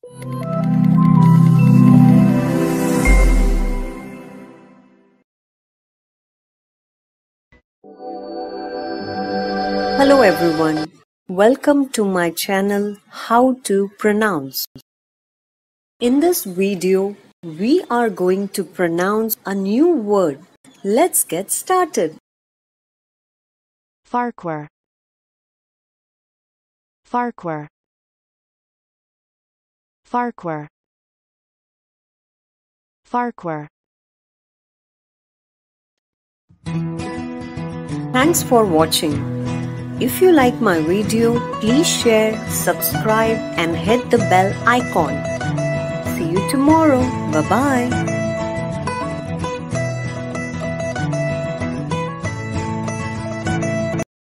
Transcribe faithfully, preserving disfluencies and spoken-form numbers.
Hello everyone, welcome to my channel How to Pronounce. In this video, we are going to pronounce a new word. Let's get started. Farquhar. Farquhar. Farquhar. Farquhar. Thanks for watching. If you like my video, please share, subscribe and hit the bell icon. See you tomorrow. Bye-bye.